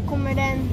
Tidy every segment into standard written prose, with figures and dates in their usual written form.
så kommer den.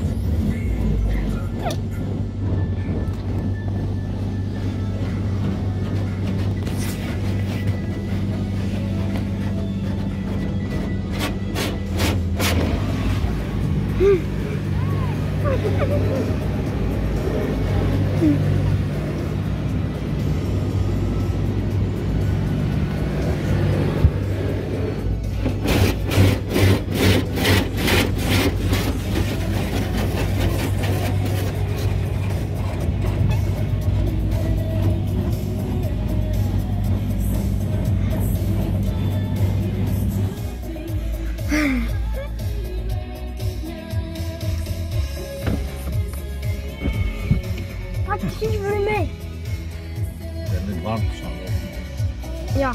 Skriver du med? Det er litt varmt sånn. Ja.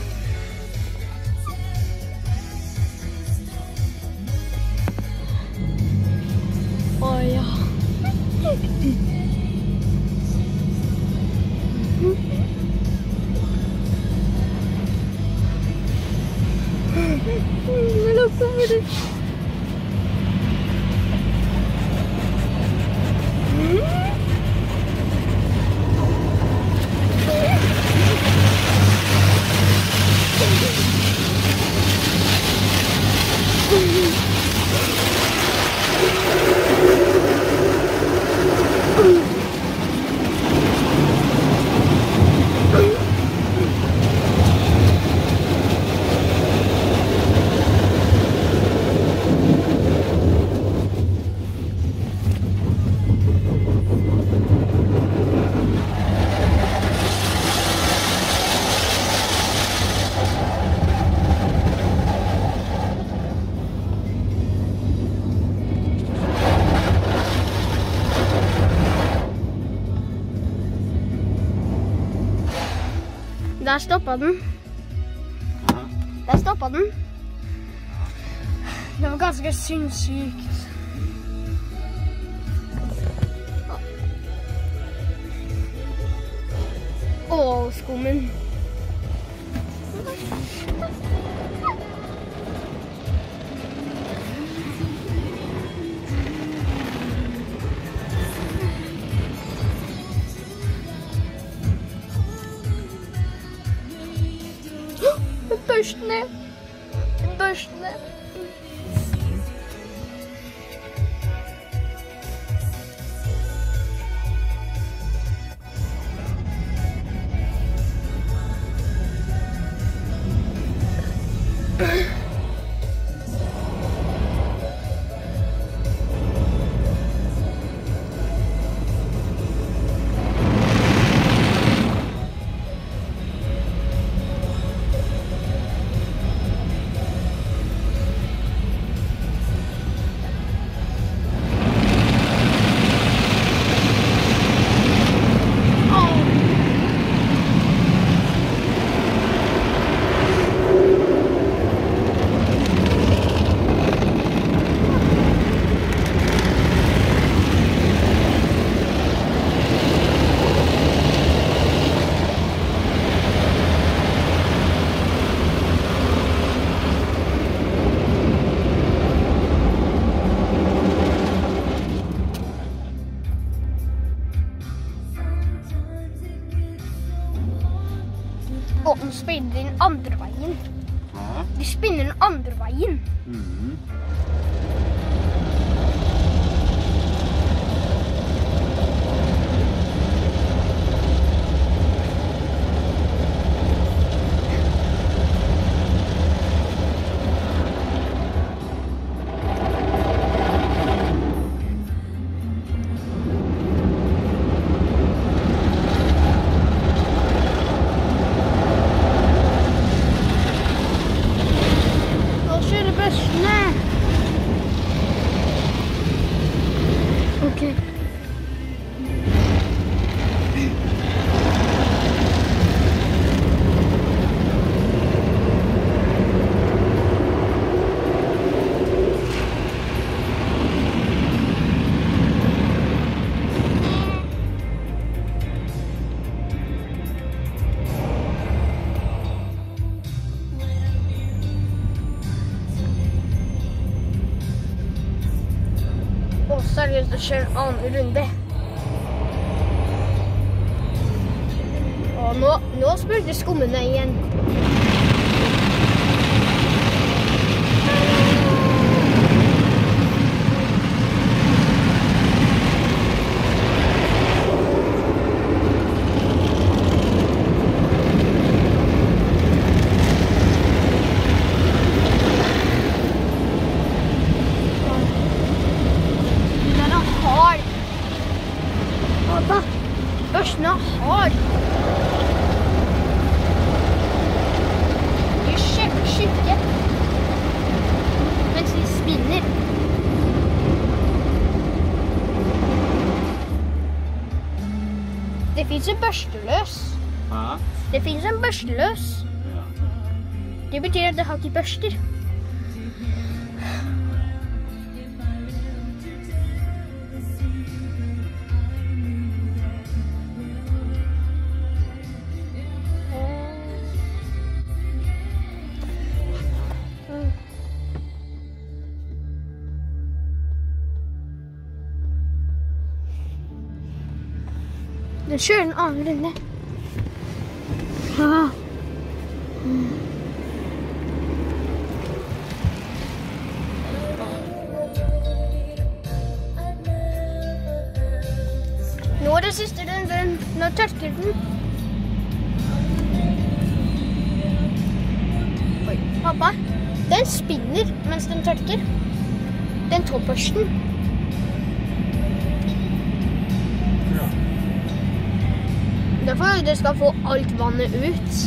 Ja. Men nå kommer det. Der stoppet den. Der stoppet den. Det var ganske sinnssykt. Åh, skummen. Børstene. Børstene. Og den spinner den andre veien. Ja. De spinner den andre veien. Okay. seriøst å kjøre en annen runde. Og nå spurte skummene igjen. Børsten er hard. De skykker mens de spinner. Det finnes en børsteløs. Hæ? Det finnes en børsteløs. Ja. Det betyr at det har ikke børster. Den kjører en annen runde. Nå er det siste runden. Nå tørker den. Oi, pappa. Den spinner mens den tørker. Den toppbørsten. Derfor det skal få alt vannet ut.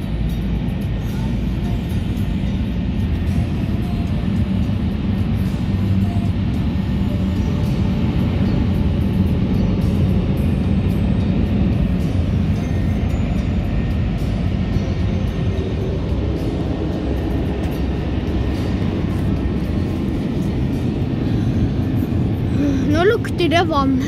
Nå lukter det vann.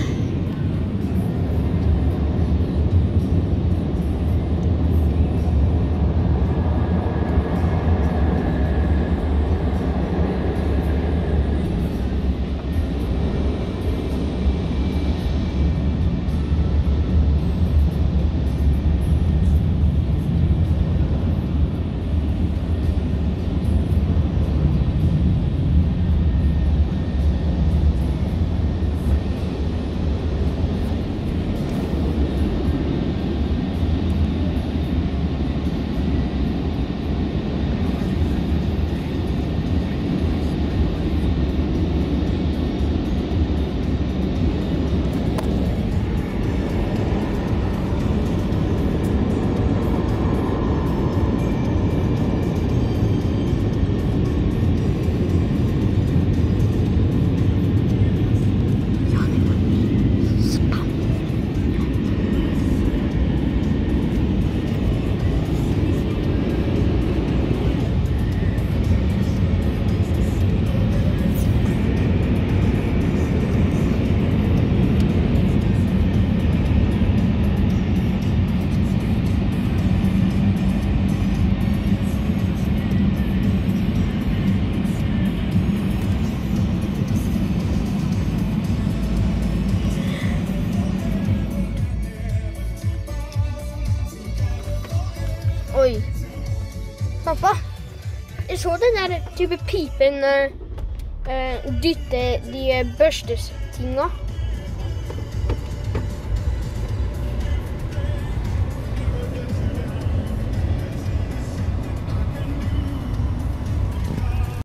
Oi. Pappa, jeg så den der type pipen dytte de børstetinga.